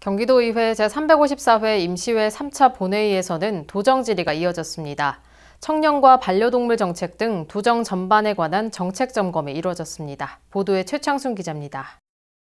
경기도의회 제354회 임시회 3차 본회의에서는 도정 질의가 이어졌습니다. 청년과 반려동물 정책 등 도정 전반에 관한 정책 점검이 이루어졌습니다. 보도에 최창순 기자입니다.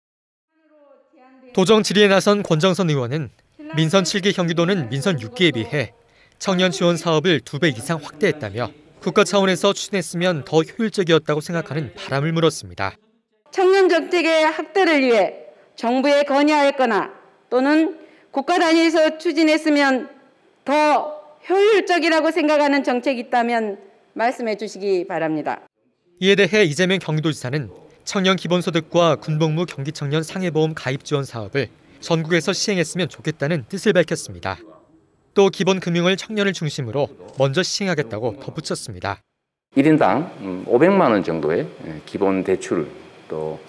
도정 질의에 나선 권정선 의원은 민선 7기 경기도는 민선 6기에 비해 청년 지원 사업을 2배 이상 확대했다며 국가 차원에서 추진했으면 더 효율적이었다고 생각하는 바람을 물었습니다. 청년 정책의 확대를 위해 정부에 건의하였거나 또는 국가 단위에서 추진했으면 더 효율적이라고 생각하는 정책이 있다면 말씀해 주시기 바랍니다. 이에 대해 이재명 경기도지사는 청년 기본소득과 군복무 경기청년 상해보험 가입 지원 사업을 전국에서 시행했으면 좋겠다는 뜻을 밝혔습니다. 또 기본금융을 청년을 중심으로 먼저 시행하겠다고 덧붙였습니다. 1인당 500만 원 정도의 기본 대출, 또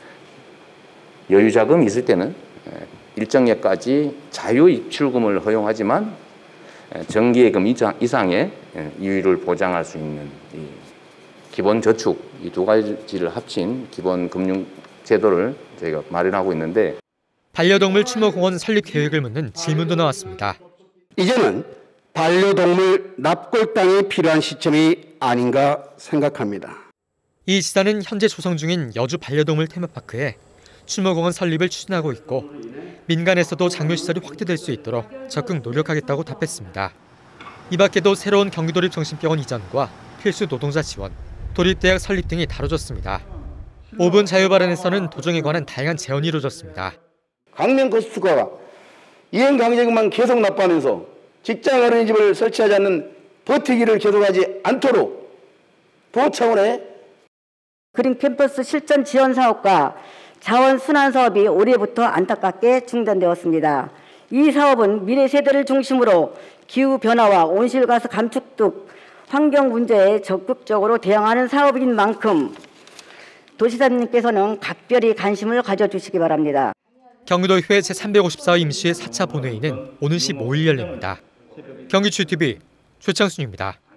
여유자금이 있을 때는 일정액까지 자유입출금을 허용하지만 정기예금 이상의 이율을 보장할 수 있는 이 기본저축, 이 두 가지를 합친 기본금융제도를 저희가 마련하고 있는데, 반려동물 추모공원 설립 계획을 묻는 질문도 나왔습니다. 이제는 반려동물 납골당이 필요한 시점이 아닌가 생각합니다. 이 지사는 현재 조성 중인 여주 반려동물 테마파크에 추모공원 설립을 추진하고 있고 민간에서도 장려시설이 확대될 수 있도록 적극 노력하겠다고 답했습니다. 이 밖에도 새로운 경기도립 정신병원 이전과 필수 노동자 지원, 도립대학 설립 등이 다뤄졌습니다. 5분 자유발언에서는 도정에 관한 다양한 제언이 이루어졌습니다. 강명 거스트가 이행 강제금만 계속 납부하면서 직장 어린이집을 설치하지 않는 버티기를 계속하지 않도록 도 차원의 그린 캠퍼스 실전 지원 사업과 자원 순환 사업이 올해부터 안타깝게 중단되었습니다. 이 사업은 미래 세대를 중심으로 기후 변화와 온실가스 감축 등 환경 문제에 적극적으로 대응하는 사업인 만큼 도지사님께서는 각별히 관심을 가져주시기 바랍니다. 경기도의회 제354회 임시회 4차 본회의는 오는 15일 열립니다. 경기추TV 최창순입니다.